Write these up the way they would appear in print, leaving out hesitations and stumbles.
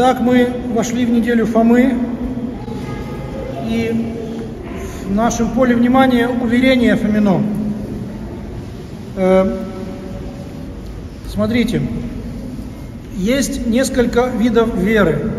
Итак, мы вошли в неделю Фомы, и в нашем поле внимания уверение Фомино. Смотрите, есть несколько видов веры.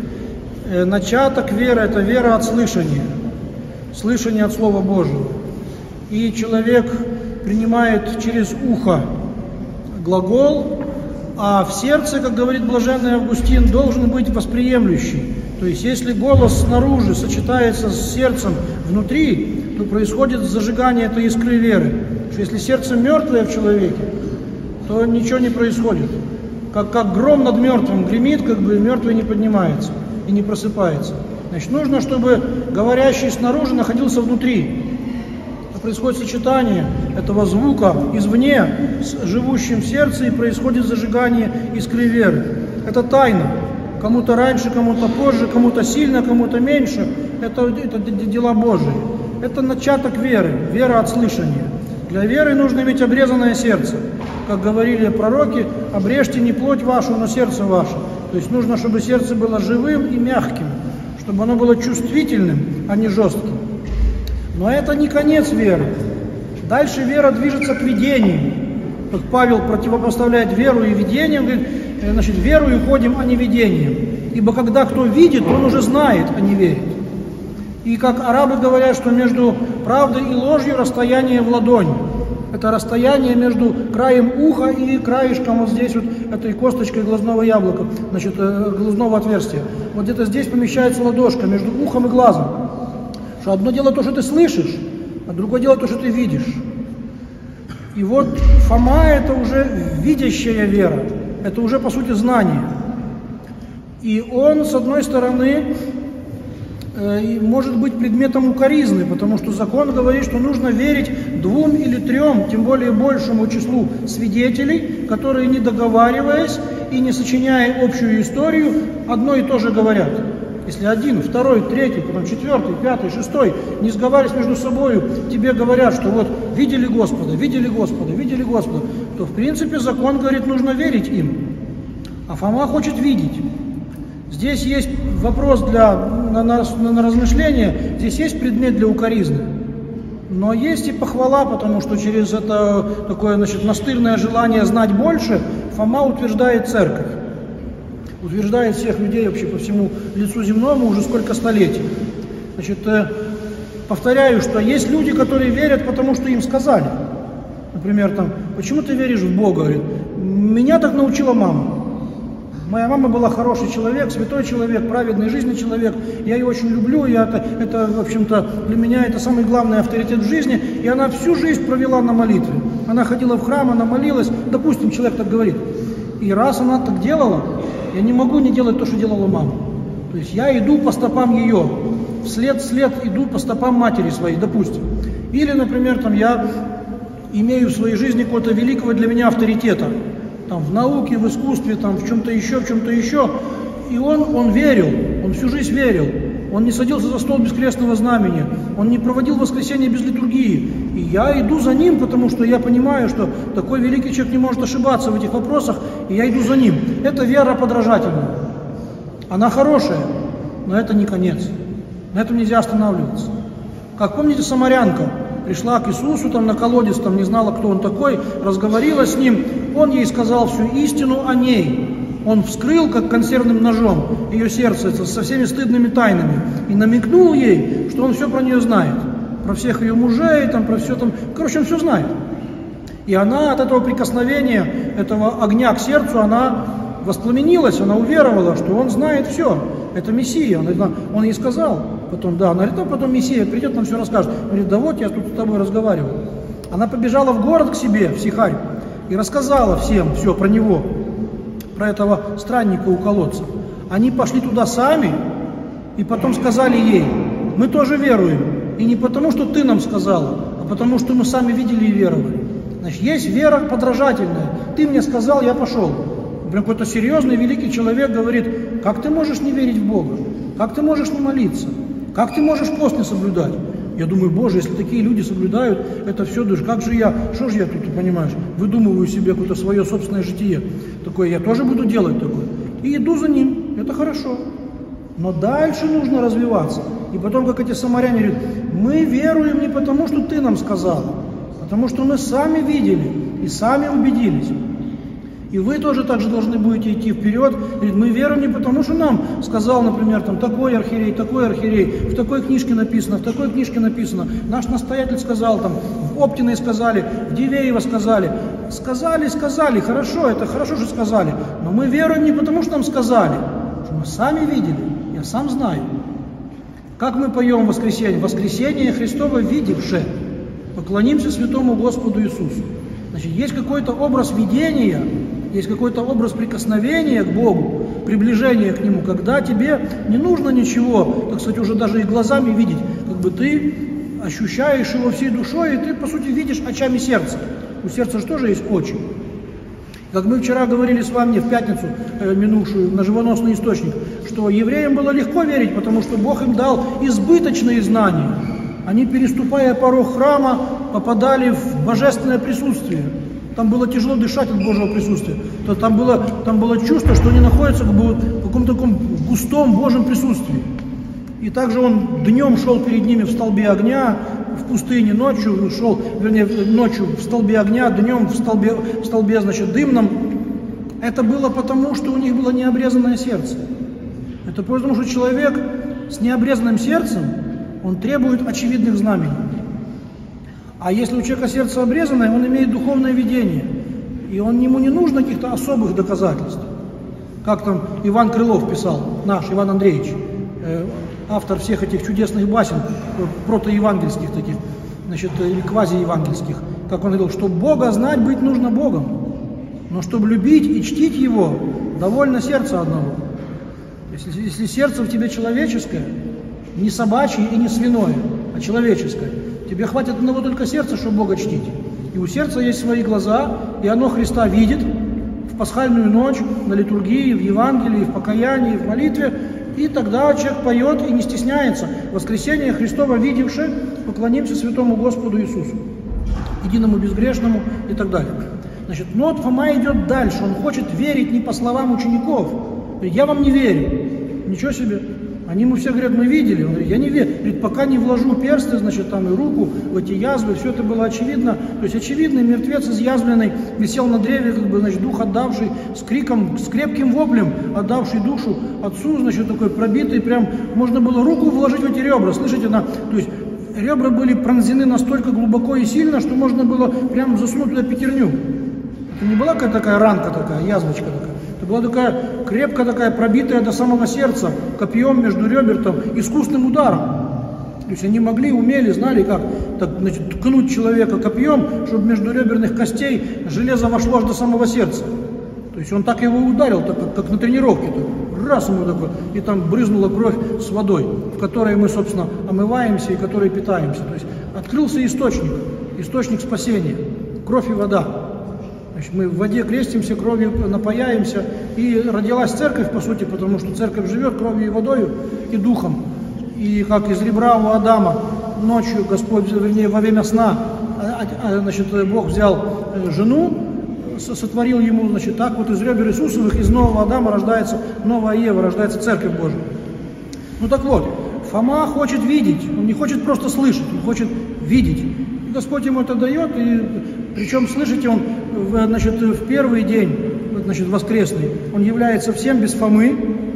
Начаток веры – это вера от слышания, слышание от Слова Божьего. И человек принимает через ухо глагол, а в сердце, как говорит блаженный Августин, должен быть восприемлющий. То есть, если голос снаружи сочетается с сердцем внутри, то происходит зажигание этой искры веры. Что если сердце мертвое в человеке, то ничего не происходит. Как гром над мертвым гремит, как бы мертвый не поднимается и не просыпается. Значит, нужно, чтобы говорящий снаружи находился внутри. Происходит сочетание этого звука извне с живущим в сердце, и происходит зажигание искры веры. Это тайна. Кому-то раньше, кому-то позже, кому-то сильно, кому-то меньше. Это дела Божии. Это начаток веры, вера от слышания. Для веры нужно иметь обрезанное сердце. Как говорили пророки, обрежьте не плоть вашу, но сердце ваше. То есть нужно, чтобы сердце было живым и мягким, чтобы оно было чувствительным, а не жестким. Но это не конец веры. Дальше вера движется к видению. Как Павел противопоставляет веру и видение, он говорит, значит, верою ходим, а не видением. Ибо когда кто видит, он уже знает, а не верит. И как арабы говорят, что между правдой и ложью расстояние в ладонь. Это расстояние между краем уха и краешком вот здесь вот этой косточкой глазного яблока, значит, глазного отверстия. Вот где-то здесь помещается ладошка между ухом и глазом. Что одно дело то, что ты слышишь, а другое дело то, что ты видишь. И вот Фома – это уже видящая вера, это уже по сути знание. И он, с одной стороны, может быть предметом укоризны, потому что закон говорит, что нужно верить 2 или 3, тем более большему числу свидетелей, которые, не договариваясь и не сочиняя общую историю, одно и то же говорят. Если 1, 2, 3, потом 4, 5, 6, не сговариваясь между собой, тебе говорят, что вот видели Господа, видели Господа, видели Господа, то в принципе закон говорит, нужно верить им. А Фома хочет видеть. Здесь есть вопрос на размышление, здесь есть предмет для укоризны. Но есть и похвала, потому что через это такое, значит, настырное желание знать больше, Фома утверждает церковь. Утверждает всех людей вообще по всему лицу земному уже сколько столетий. Значит, повторяю, что есть люди, которые верят, потому что им сказали. Например, там, почему ты веришь в Бога? Говорит, меня так научила мама. Моя мама была хороший человек, святой человек, праведный жизни человек. Я ее очень люблю, это в общем-то, для меня это самый главный авторитет в жизни. И она всю жизнь провела на молитве. Она ходила в храм, она молилась. Допустим, человек так говорит. И раз она так делала, я не могу не делать то, что делала мама. То есть я иду по стопам ее, вслед иду по стопам матери своей, допустим. Или, например, там, я имею в своей жизни какого-то великого для меня авторитета. Там, в науке, в искусстве, там, в чем-то еще. И он верил, он всю жизнь верил. Он не садился за стол без крестного знамения, он не проводил воскресенье без литургии. И я иду за ним, потому что я понимаю, что такой великий человек не может ошибаться в этих вопросах, и я иду за ним. Это вера подражательная. Она хорошая, но это не конец. На этом нельзя останавливаться. Как помните, самарянка пришла к Иисусу там, на колодец, там, не знала, кто он такой, разговорилась с ним, он ей сказал всю истину о ней. Он вскрыл, как консервным ножом, ее сердце со всеми стыдными тайнами и намекнул ей, что он все про нее знает. Про всех ее мужей, там, про все там. Короче, он все знает. И она от этого прикосновения, этого огня к сердцу, она воспламенилась, она уверовала, что он знает все. Это Мессия. Он ей сказал потом, да, она говорит, потом Мессия придет, нам все расскажет. Он говорит, да вот, я тут с тобой разговаривал. Она побежала в город к себе, в Сихарь, и рассказала всем все про него, про этого странника у колодца. Они пошли туда сами, и потом сказали ей, мы тоже веруем. И не потому, что ты нам сказала, а потому, что мы сами видели и веровали. Значит, есть вера подражательная. Ты мне сказал, я пошел. Прям какой-то серьезный, великий человек говорит, как ты можешь не верить в Бога? Как ты можешь не молиться? Как ты можешь пост не соблюдать? Я думаю, Боже, если такие люди соблюдают это все, даже как же я, что же я тут, понимаешь, выдумываю себе какое-то свое собственное житие. Такое, я тоже буду делать такое. И иду за ним. это хорошо. Но дальше нужно развиваться. И потом, как эти самаряне говорят, мы веруем не потому, что ты нам сказал, а потому что мы сами видели и сами убедились. И вы тоже так же должны будете идти вперед. Говорит, мы веруем не потому, что нам сказал, например, там, такой архиерей, в такой книжке написано, в такой книжке написано. Наш настоятель сказал, там, в Оптиной сказали, в Дивеево сказали. Сказали, хорошо, это хорошо, что сказали. Но мы веруем не потому, что нам сказали, что мы сами видели, я сам знаю. Как мы поем в воскресенье? Воскресение Христово видевше. Поклонимся святому Господу Иисусу. Значит, есть какой-то образ видения, есть какой-то образ прикосновения к Богу, приближения к Нему, когда тебе не нужно ничего, так сказать, уже даже и глазами видеть, как бы ты ощущаешь Его всей душой, и ты, по сути, видишь очами сердца. У сердца же тоже есть очи. Как мы вчера говорили с вами в пятницу минувшую на живоносный источник, что евреям было легко верить, потому что Бог им дал избыточные знания. Они, переступая порог храма, попадали в божественное присутствие. Там было тяжело дышать от Божьего присутствия. Там было чувство, что они находятся как бы в каком-то таком густом Божьем присутствии. И также он днем шел перед ними в столбе огня, в пустыне ночью шел, вернее, ночью в столбе огня, днем в столбе, значит, дымном. Это было потому, что у них было необрезанное сердце. Это потому, что человек с необрезанным сердцем, он требует очевидных знамений. А если у человека сердце обрезанное, он имеет духовное видение. И ему не нужно каких-то особых доказательств. Как там Иван Крылов писал, наш Иван Андреевич, автор всех этих чудесных басен, протоевангельских таких, значит, или квазиевангельских. Как он говорил, чтобы Бога знать, быть нужно Богом. Но чтобы любить и чтить Его, довольно сердца одного. Если сердце в тебе человеческое, не собачье и не свиное, а человеческое, тебе хватит одного только сердца, чтобы Бога чтить. И у сердца есть свои глаза, и оно Христа видит в пасхальную ночь, на литургии, в Евангелии, в покаянии, в молитве. И тогда человек поет и не стесняется. Воскресение Христово видевши, поклонимся святому Господу Иисусу, единому безгрешному и так далее. Значит, но вот Фома идет дальше, он хочет верить не по словам учеников. Говорит, я вам не верю. Ничего себе. Они ему все говорят, мы видели. Он говорит, я не верю. Говорит, пока не вложу персты, значит, там и руку в эти язвы, все это было очевидно. То есть очевидный мертвец изъязвленный висел на древе, как бы, значит, дух отдавший, с криком, с крепким воплем, отдавший душу отцу, значит, такой пробитый, прям можно было руку вложить в эти ребра. Слышите, то есть ребра были пронзены настолько глубоко и сильно, что можно было прям засунуть туда пятерню. Это не была какая-то такая ранка такая, язвочка такая. Это была такая крепко такая, пробитая до самого сердца, копьем между ребер, там, искусным ударом. То есть они умели, знали, как так, значит, ткнуть человека копьем, чтобы между реберных костей железо вошло аж до самого сердца. То есть он так его ударил, так, как на тренировке. Так, раз ему такой, и там брызнула кровь с водой, в которой мы, собственно, омываемся и которой питаемся. То есть открылся источник спасения, кровь и вода. Значит, мы в воде крестимся, кровью напаяемся, и родилась церковь, по сути, потому что церковь живет кровью и водою, и духом. И как из ребра у Адама ночью Господь, вернее, во время сна, значит, Бог взял жену, сотворил ему, значит, так вот из ребер Иисусовых, из нового Адама рождается новая Ева, рождается Церковь Божия. Ну так вот, Фома хочет видеть, он не хочет просто слышать, он хочет видеть. И Господь ему это дает, и причем, слышите, он, значит, в первый день, значит, воскресный, он является всем без Фомы.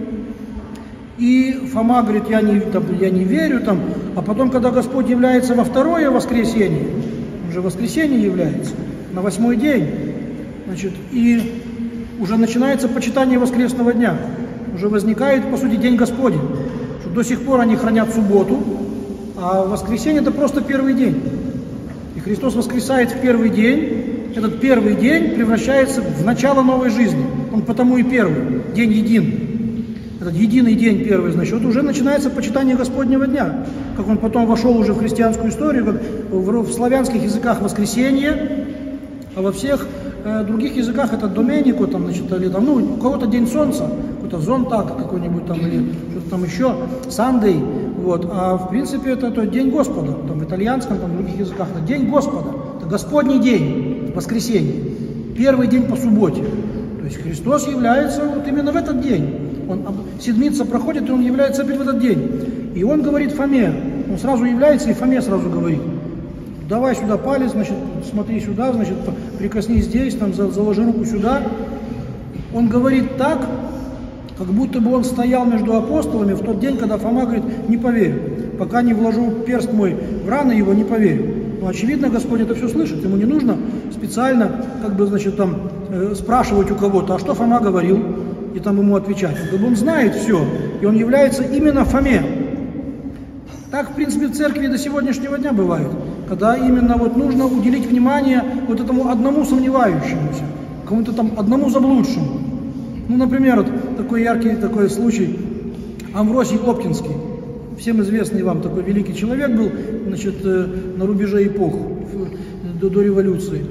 И Фома говорит, я не верю, там, а потом, когда Господь является во второе воскресенье, он же в воскресенье является, на 8-й день, значит, и уже начинается почитание воскресного дня, уже возникает, по сути, День Господень, что до сих пор они хранят субботу, а воскресенье это просто первый день. И Христос воскресает в первый день, этот первый день превращается в начало новой жизни, он потому и первый, день един. Этот единый день первый, значит, вот уже начинается почитание Господнего дня, как он потом вошел уже в христианскую историю, как в славянских языках воскресенье, а во всех других языках это доменико, там, значит, или там, ну, у кого-то день солнца, какой-то зонтак какой-нибудь там, или что-то там еще, Сандей, вот, а в принципе это день Господа, там, в итальянском, там, в других языках, это день Господа, это Господний день, воскресенье, первый день по субботе, то есть Христос является вот именно в этот день. Седмица проходит, и он является опять в этот день. И он говорит Фоме, он сразу является, и Фоме сразу говорит: давай сюда палец, значит, смотри сюда, значит, прикоснись здесь, там, заложи руку сюда. Он говорит так, как будто бы он стоял между апостолами в тот день, когда Фома говорит: не поверю, пока не вложу перст мой в раны его, не поверю. Но очевидно, Господь это все слышит, ему не нужно специально, как бы, значит, там, спрашивать у кого-то, а что Фома говорил, и там ему отвечать. Он знает все, и он является именно Фоме. Так, в принципе, в церкви до сегодняшнего дня бывает, когда именно вот нужно уделить внимание вот этому одному сомневающемуся, кому-то там одному заблудшему. Ну, например, вот такой яркий такой случай, Амвросий Оптинский, всем известный вам такой великий человек был, значит, на рубеже эпох, до революции.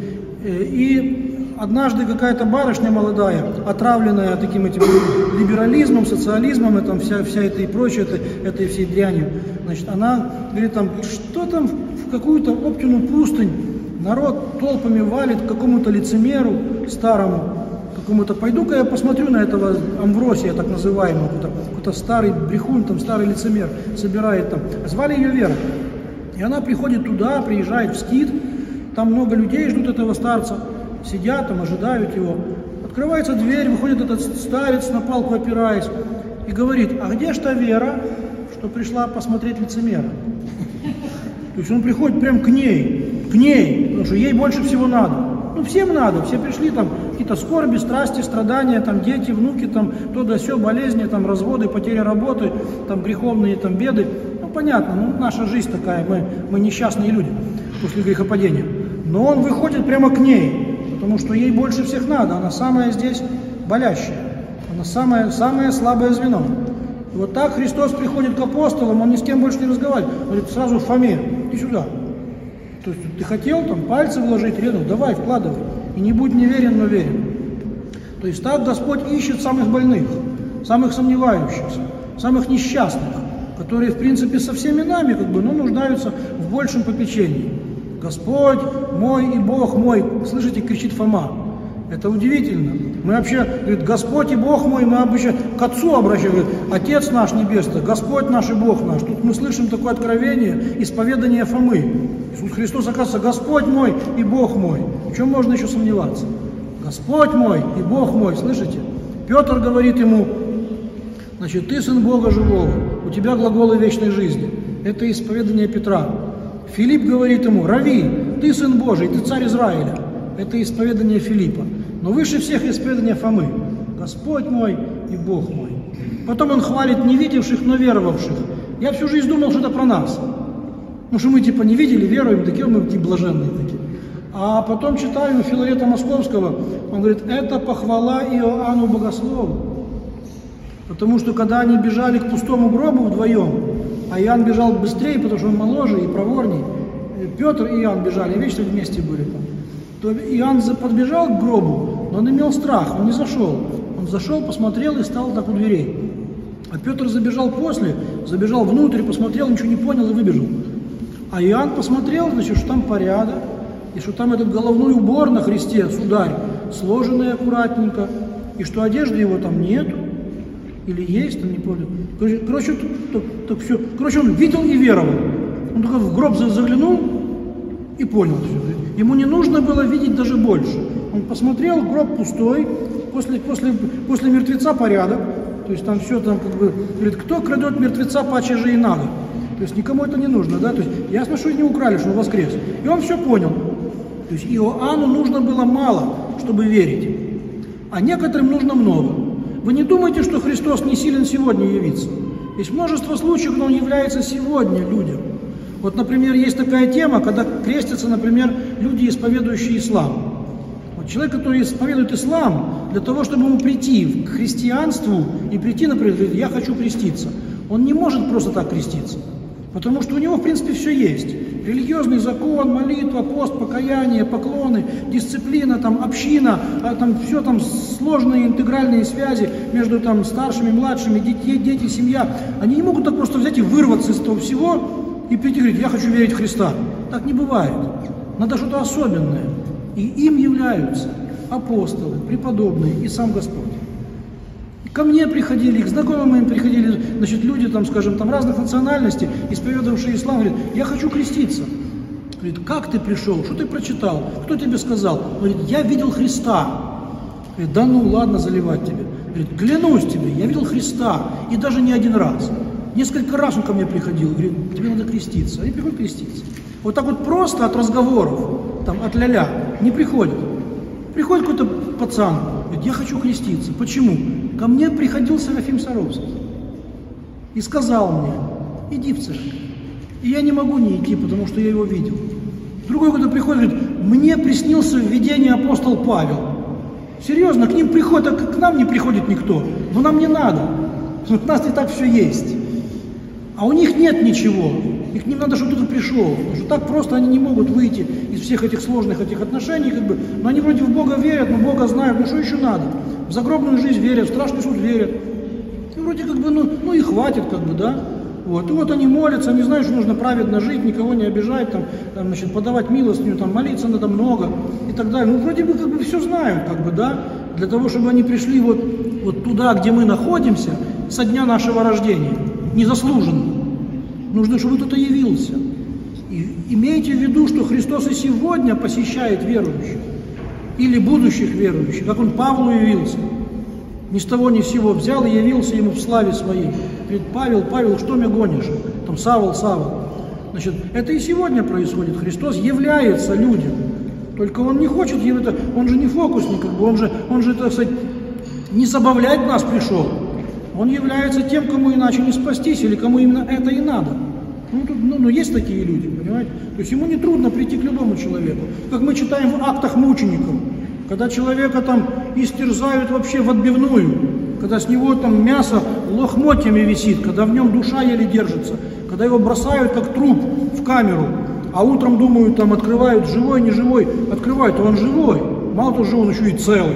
И однажды какая-то барышня молодая, отравленная таким этим либерализмом, социализмом, и там вся это и прочее, этой всей дрянью, значит, она говорит, там, что там в какую-то Оптину пустынь народ толпами валит к какому-то лицемеру старому, какому-то, пойду-ка я посмотрю на этого Амвросия, так называемого, какой-то старый брехун, там, старый лицемер, собирает там. Звали ее Вера. И она приходит туда, приезжает в Скит, там много людей ждут этого старца, сидят там, ожидают его. Открывается дверь, выходит этот старец, на палку опираясь, и говорит: а где ж та Вера, что пришла посмотреть лицемера? То есть он приходит прям к ней, потому что ей больше всего надо. Ну, всем надо, все пришли, там, какие-то скорби, страсти, страдания, там, дети, внуки, там, то да сё, болезни, там, разводы, потеря работы, там, греховные, там, беды. Ну, понятно, ну, наша жизнь такая, мы несчастные люди после грехопадения. Но он выходит прямо к ней, потому что ей больше всех надо, она самая здесь болящая, она самое слабое звено. И вот так Христос приходит к апостолам, он ни с кем больше не разговаривает, говорит сразу Фоме: иди сюда. То есть ты хотел там пальцы вложить рядом, давай, вкладывай. И не будь неверен, но верен. То есть так Господь ищет самых больных, самых сомневающихся, самых несчастных, которые в принципе со всеми нами как бы, но нуждаются в большем попечении. Господь мой и Бог мой, слышите, кричит Фома. Это удивительно. Мы вообще, говорит, Господь и Бог мой, мы обычно к Отцу обращаем, говорит, Отец наш Небесный, Господь наш и Бог наш. Тут мы слышим такое откровение, исповедание Фомы. Иисус Христос, оказывается, Господь мой и Бог мой. В чем можно еще сомневаться? Господь мой и Бог мой, слышите? Петр говорит ему, значит, ты сын Бога живого, у тебя глаголы вечной жизни. Это исповедание Петра. Филипп говорит ему, Рави, ты сын Божий, ты царь Израиля. Это исповедание Филиппа. Но выше всех исповедание Фомы. Господь мой и Бог мой. Потом он хвалит не видевших, но веровавших. Я всю жизнь думал, что это про нас. Ну что мы типа не видели, веруем, такие мы такие блаженные такие. А потом читаю у Филарета Московского, он говорит, это похвала Иоанну Богослову. Потому что когда они бежали к пустому гробу вдвоем, а Иоанн бежал быстрее, потому что он моложе и проворней, Петр и Иоанн бежали, вечно вместе были там, то Иоанн подбежал к гробу, но он имел страх, он не зашел. Он зашел, посмотрел и стал так у дверей. А Петр забежал после, забежал внутрь, посмотрел, ничего не понял и выбежал. А Иоанн посмотрел, значит, что там порядок, и что там этот головной убор на Христе, сударь, сложенный аккуратненько, и что одежды его там нету, или есть, там не помню. Короче, так все. Короче, он видел и веровал. Он только в гроб заглянул и понял все. Ему не нужно было видеть даже больше. Он посмотрел, гроб пустой, после мертвеца порядок, то есть там все там как бы, говорит, кто крадет мертвеца, паче же и надо. То есть никому это не нужно, да, то есть ясно, что не украли, что он воскрес. И он все понял. То есть Иоанну нужно было мало, чтобы верить, а некоторым нужно много. Вы не думайте, что Христос не силен сегодня явиться. Есть множество случаев, когда Он является сегодня людям. Вот, например, есть такая тема, когда крестятся, например, люди, исповедующие ислам. Вот человек, который исповедует ислам, для того, чтобы ему прийти к христианству и прийти, например, говорит, я хочу креститься, он не может просто так креститься. Потому что у него, в принципе, все есть. Религиозный закон, молитва, пост, покаяние, поклоны, дисциплина, там, община, там, все там сложные интегральные связи между там, старшими, младшими, дети, семья. Они не могут так просто взять и вырваться из этого всего и прийти и говорить, я хочу верить в Христа. Так не бывает. Надо что-то особенное. И им являются апостолы, преподобные и сам Господь. Ко мне приходили, к знакомым моим приходили, значит, люди, там, скажем, там, разных национальностей, исповедовавшие ислам, говорят, я хочу креститься. Говорит, как ты пришел, что ты прочитал, кто тебе сказал? Говорит, я видел Христа. Говорит, да ну, ладно заливать тебе. Говорит, клянусь тебе, я видел Христа, и даже не один раз. Несколько раз он ко мне приходил, говорит, тебе надо креститься. И приходит креститься. Вот так вот просто от разговоров, там, от ля-ля, не приходит. Приходит какой-то пацан, говорит, я хочу креститься. Почему? Ко мне приходил Серафим Саровский и сказал мне, иди в церковь. И я не могу не идти, потому что я его видел. Другой кто-то приходит, говорит, мне приснился в видении апостол Павел. Серьезно, к ним приходит, а к нам не приходит никто. Но нам не надо. У нас и так все есть. А у них нет ничего. И к ним надо, чтобы кто-то пришел. Потому что так просто они не могут выйти из всех этих сложных этих отношений. Как бы. Но они вроде в Бога верят, но Бога знают. Ну что еще надо? В загробную жизнь верят, в страшный суд верят. И вроде как бы, ну и хватит, как бы, да? Вот. И вот они молятся, они знают, что нужно праведно жить, никого не обижать, там, значит, подавать милостыню, там, молиться надо много и так далее. Ну, вроде бы, как бы, все знают, как бы, да, для того, чтобы они пришли вот туда, где мы находимся, со дня нашего рождения, незаслуженно. Нужно, чтобы кто-то явился. И имейте в виду, что Христос и сегодня посещает верующих, или будущих верующих, как Он Павлу явился. Ни с того ни с сего взял и явился ему в славе своей. Говорит, Павел, что меня гонишь? Там, Савл. Значит, это и сегодня происходит. Христос является людям. Только Он не хочет явиться, Он же не фокусник, как бы, он же, так сказать, не забавлять нас пришел. Он является тем, кому иначе не спастись, или кому именно это и надо. Ну, есть такие люди, понимаете? То есть ему не трудно прийти к любому человеку. Как мы читаем в актах мучеников. Когда человека там истерзают вообще в отбивную, когда с него там мясо лохмотьями висит, когда в нем душа еле держится, когда его бросают как труп в камеру, а утром думают, там открывают, живой, не живой, открывают, а он живой, мало того, что он еще и целый.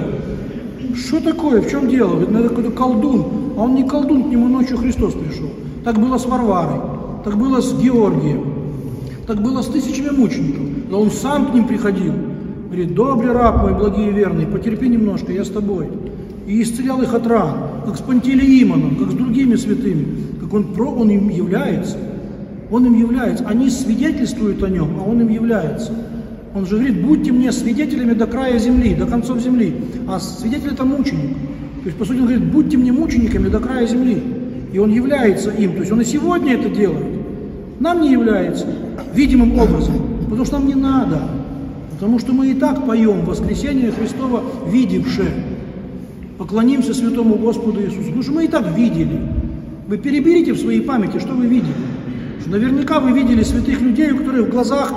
Что такое, в чем дело? Говорит, это какой-то колдун, а он не колдун, к нему ночью Христос пришел. Так было с Варварой, так было с Георгием, так было с тысячами мучеников, да он сам к ним приходил. Говорит, добрый раб мой, благий и верный, потерпи немножко, я с тобой. И исцелял их от ран, как с Пантелеимоном, как с другими святыми, как он им является. Он им является. Они свидетельствуют о нем, а он им является. Он же говорит, будьте мне свидетелями до края земли, до концов земли. А свидетель это мученик. То есть, по сути, он говорит, будьте мне мучениками до края земли. И он является им. То есть, он и сегодня это делает. Нам не является видимым образом, потому что нам не надо. Потому что мы и так поем воскресение Христово видевше. Поклонимся святому Господу Иисусу. Потому что мы и так видели. Вы переберите в своей памяти, что вы видели. Что наверняка вы видели святых людей, у которых в глазах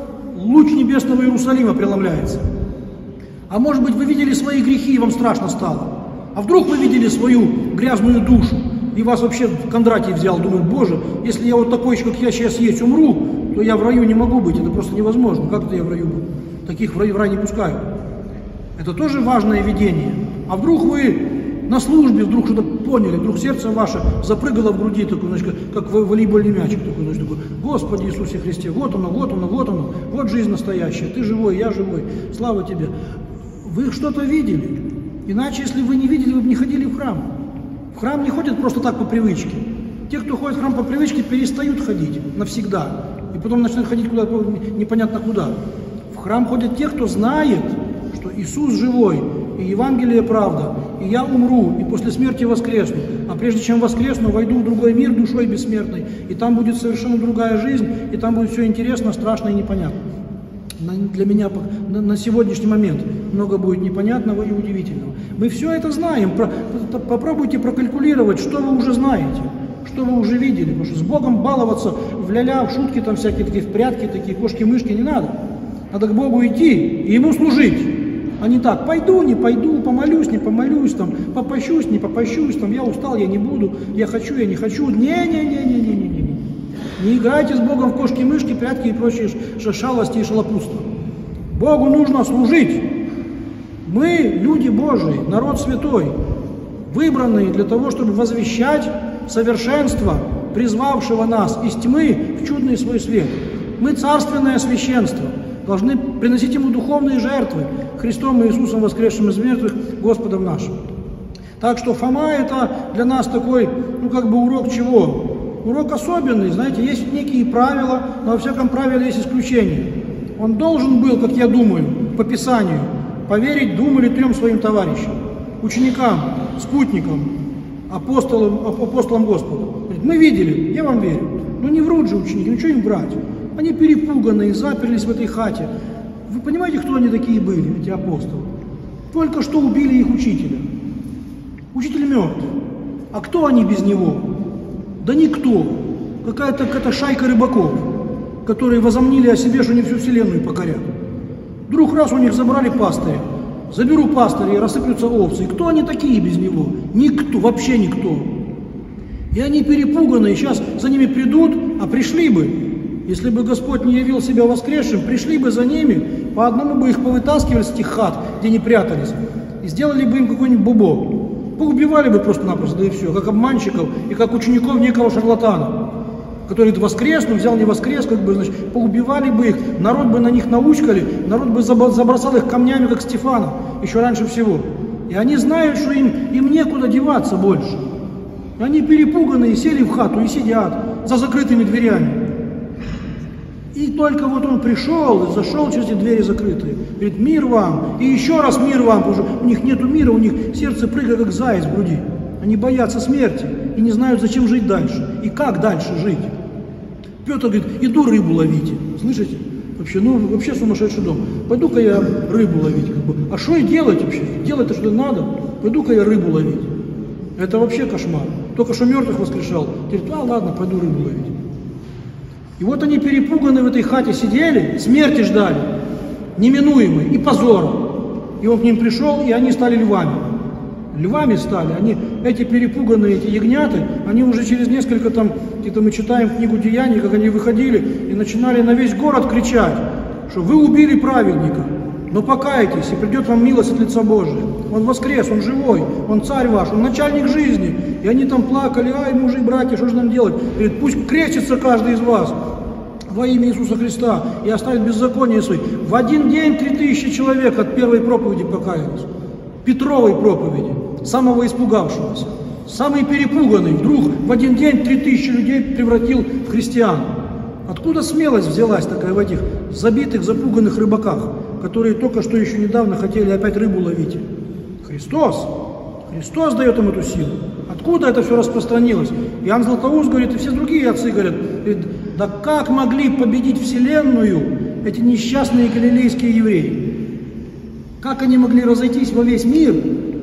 луч небесного Иерусалима преломляется. А может быть, вы видели свои грехи, и вам страшно стало. А вдруг вы видели свою грязную душу, и вас вообще Кондратий взял, думает, Боже, если я вот такой, как я сейчас есть, умру, то я в раю не могу быть, это просто невозможно. Как это я в раю буду? Таких в рай не пускают. Это тоже важное видение. А вдруг вы на службе вдруг что-то поняли, вдруг сердце ваше запрыгало в груди, такой, значит, как волейбольный мячик, такой, значит, такой, Господи Иисусе Христе, вот оно, вот жизнь настоящая, Ты живой, я живой, слава Тебе. Вы что-то видели. Иначе, если вы не видели, вы бы не ходили в храм. В храм не ходят просто так по привычке. Те, кто ходит в храм по привычке, перестают ходить навсегда. И потом начинают ходить куда непонятно куда. В храм ходят те, кто знает, что Иисус живой, и Евангелие правда, и я умру, и после смерти воскресну. А прежде чем воскресну, войду в другой мир душой бессмертной, и там будет совершенно другая жизнь, и там будет все интересно, страшно и непонятно. Для меня на сегодняшний момент много будет непонятного и удивительного. Мы все это знаем. Попробуйте прокалькулировать, что вы уже знаете, что вы уже видели. Потому что с Богом баловаться в ля-ля, в шутки там всякие такие, в прятки такие, кошки-мышки не надо. Надо к Богу идти и Ему служить. А не так, пойду, не пойду, помолюсь, не помолюсь, там, попощусь, не попощусь, там, я устал, я не буду, я хочу, я не хочу. Не-не-не-не-не-не-не. Не играйте с Богом в кошки-мышки, прятки и прочие шалости и шалопутства. Богу нужно служить. Мы, люди Божии, народ святой, выбранные для того, чтобы возвещать совершенство, призвавшего нас из тьмы в чудный свой свет. Мы царственное священство, должны приносить Ему духовные жертвы, Христом и Иисусом воскресшим из мертвых, Господом нашим. Так что Фома это для нас такой, ну как бы урок чего? Урок особенный, знаете, есть некие правила, но во всяком правиле есть исключения. Он должен был, как я думаю, по Писанию, поверить двум или трем своим товарищам, ученикам, спутникам, апостолам Господа. Говорит, мы видели, я вам верю. Но не врут же ученики, ну что им врать? Они перепуганные, заперлись в этой хате. Вы понимаете, кто они такие были, эти апостолы? Только что убили их учителя. Учитель мертв. А кто они без него? Да никто. Какая-то шайка рыбаков, которые возомнили о себе, что они всю вселенную покорят. Вдруг раз у них забрали пастыря. Заберу пастыря, и рассыплются овцы. И кто они такие без него? Никто, вообще никто. И они перепуганы, и сейчас за ними придут, а пришли бы. Если бы Господь не явил себя воскресшим, пришли бы за ними, по одному бы их повытаскивали с этих хат, где они прятались, и сделали бы им какой-нибудь бубок. Поубивали бы просто-напросто, да и все, как обманщиков и как учеников некого шарлатана, который воскрес, но взял не воскрес, как бы, значит, поубивали бы их, народ бы на них научкали, народ бы забросал их камнями, как Стефана, еще раньше всего. И они знают, что им некуда деваться больше. Они перепуганные, сели в хату и сидят за закрытыми дверями. И только вот он пришел и зашел через эти двери закрытые. Говорит, мир вам, и еще раз мир вам, потому что у них нету мира, у них сердце прыгает, как заяц в груди. Они боятся смерти и не знают, зачем жить дальше. И как дальше жить. Петр говорит, иду рыбу ловите. Слышите? Вообще сумасшедший дом. Пойду-ка я рыбу ловить. А что и делать вообще? Делать-то что надо? Пойду-ка я рыбу ловить. Это вообще кошмар. Только что мертвых воскрешал. Говорит, ладно, пойду рыбу ловить. И вот они перепуганные в этой хате сидели, смерти ждали, неминуемой и позора. И он к ним пришел, и они стали львами. Львами стали. Эти перепуганные, эти ягняты, они уже через несколько где-то мы читаем книгу Деяний, как они выходили и начинали на весь город кричать, что вы убили праведника, но покайтесь, и придет вам милость от лица Божия. Он воскрес, он живой, он царь ваш, он начальник жизни. И они там плакали, ай, мужи и братья, что же нам делать? Говорит, пусть крестится каждый из вас во имя Иисуса Христа и оставит беззаконие свои. В один день 3000 человек от первой проповеди покаялись. Петровой проповеди, самого испугавшегося, самый перепуганный, вдруг в один день 3000 людей превратил в христиан. Откуда смелость взялась такая в этих забитых, запуганных рыбаках, которые только что еще недавно хотели опять рыбу ловить? Христос дает им эту силу. Откуда это все распространилось? Иоанн Златоуст говорит, и все другие отцы говорят, да как могли победить вселенную эти несчастные галилейские евреи? Как они могли разойтись во весь мир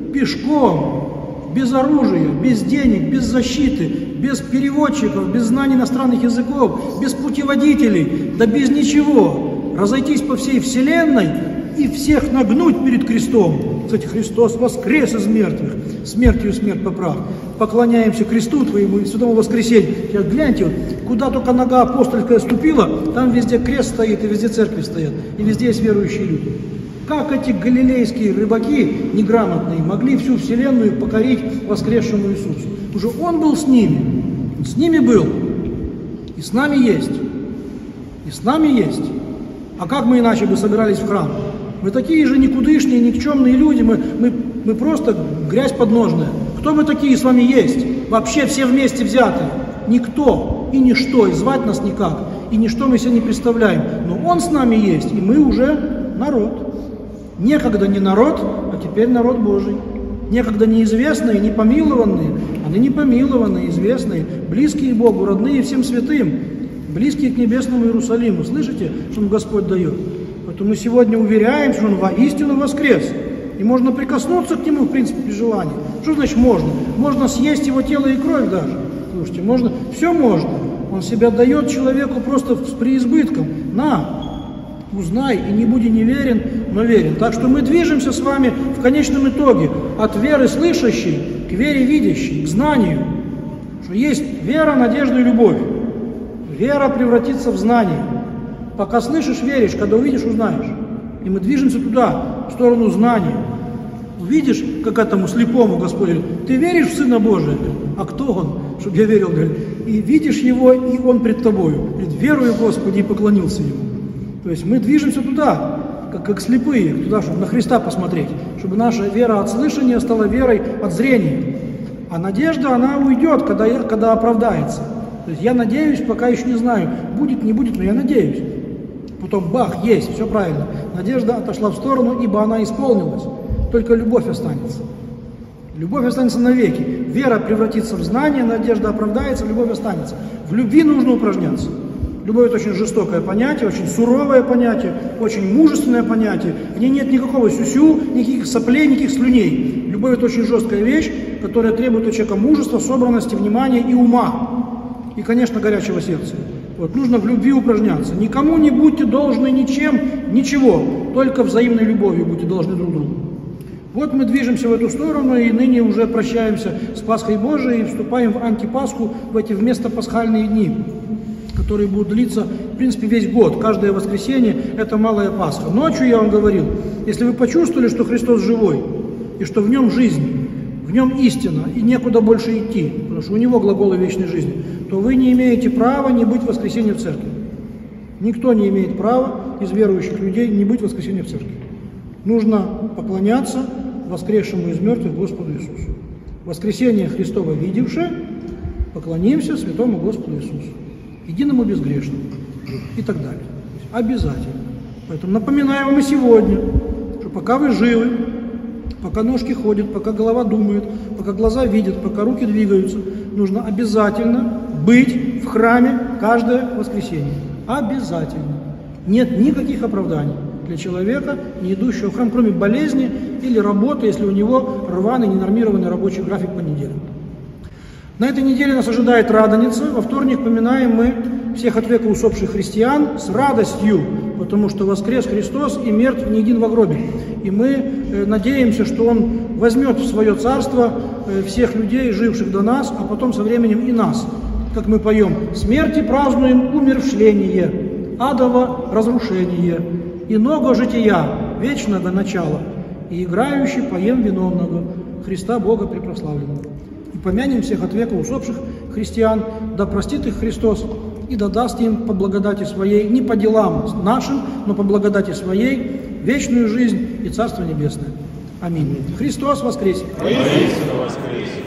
пешком, без оружия, без денег, без защиты, без переводчиков, без знаний иностранных языков, без путеводителей, да без ничего, разойтись по всей вселенной и всех нагнуть перед крестом. Кстати, Христос воскрес из мертвых, смертью смерть поправ. Поклоняемся кресту Твоему и святому воскресенью. Сейчас гляньте, вот, куда только нога апостольская ступила, там везде крест стоит, и везде церкви стоят, и везде есть верующие люди. Как эти галилейские рыбаки неграмотные могли всю вселенную покорить воскресшему Иисусу? Уже Он был с ними был, и с нами есть, и с нами есть. А как мы иначе бы собирались в храм? Мы такие же никудышные, никчемные люди, мы просто грязь подножная. Кто мы такие с вами есть? Вообще все вместе взятые. Никто и ничто, и звать нас никак, и ничто мы себе не представляем. Но Он с нами есть, и мы уже народ. Некогда не народ, а теперь народ Божий. Некогда неизвестные, не помилованные, а ныне помилованные, известные, близкие Богу, родные всем святым, близкие к небесному Иерусалиму. Слышите, что нам Господь дает? Поэтому мы сегодня уверяем, что Он воистину воскрес. И можно прикоснуться к Нему, в принципе, при желании. Что значит можно? Можно съесть Его тело и кровь даже. Слушайте, можно, все можно. Он себя дает человеку просто с преизбытком. На! Узнай и не будь неверен, но верен. Так что мы движемся с вами в конечном итоге от веры слышащей к вере видящей, к знанию. Что есть вера, надежда и любовь. Вера превратится в знание. Пока слышишь, веришь, когда увидишь, узнаешь. И мы движемся туда, в сторону знания. Увидишь, как этому слепому Господь говорит, ты веришь в Сына Божия? А кто Он? Чтобы я верил, говорит. И видишь Его, и Он пред тобою. Говорит, верую, Господи, и поклонился Ему. То есть мы движемся туда. как слепые, туда, чтобы на Христа посмотреть, чтобы наша вера от слышания стала верой от зрения. А надежда, она уйдет, когда оправдается. То есть я надеюсь, пока еще не знаю, будет, не будет, но я надеюсь. Потом бах, есть, все правильно. Надежда отошла в сторону, ибо она исполнилась. Только любовь останется. Любовь останется навеки. Вера превратится в знание, надежда оправдается, любовь останется. В любви нужно упражняться. Любовь – это очень жестокое понятие, очень суровое понятие, очень мужественное понятие. В ней нет никакого сюсю, никаких соплей, никаких слюней. Любовь – это очень жесткая вещь, которая требует у человека мужества, собранности, внимания и ума. И, конечно, горячего сердца. Вот, нужно в любви упражняться. Никому не будьте должны ничем, ничего, только взаимной любовью будьте должны друг другу. Вот мы движемся в эту сторону, и ныне уже прощаемся с Пасхой Божией и вступаем в антипасху, в эти вместопасхальные дни, которые будут длиться, в принципе, весь год. Каждое воскресенье – это малая Пасха. Ночью я вам говорил, если вы почувствовали, что Христос живой, и что в нем жизнь, в нем истина, и некуда больше идти, потому что у него глаголы вечной жизни, то вы не имеете права не быть в воскресенье в церкви. Никто не имеет права из верующих людей не быть в воскресенье в церкви. Нужно поклоняться воскресшему из мертвых Господу Иисусу. Воскресение Христово видевшее, поклонимся святому Господу Иисусу, единому безгрешному и так далее. Обязательно. Поэтому напоминаю вам и сегодня, что пока вы живы, пока ножки ходят, пока голова думает, пока глаза видят, пока руки двигаются, нужно обязательно быть в храме каждое воскресенье. Обязательно. Нет никаких оправданий для человека, не идущего в храм, кроме болезни или работы, если у него рваный, ненормированный рабочий график по неделям. На этой неделе нас ожидает Радоница. Во вторник поминаем мы всех от века усопших христиан с радостью, потому что воскрес Христос и мертв не един во гробе. И мы надеемся, что Он возьмет в свое царство всех людей, живших до нас, а потом со временем и нас. Как мы поем: «Смерти празднуем умерщвление, адово разрушение, иного жития, вечного начала, и играющий поем виновного, Христа Бога препрославленного». И помянем всех от века усопших христиан, да простит их Христос и да даст им по благодати Своей, не по делам нашим, но по благодати Своей, вечную жизнь и Царство Небесное. Аминь. Христос воскресе! Воистину воскресе!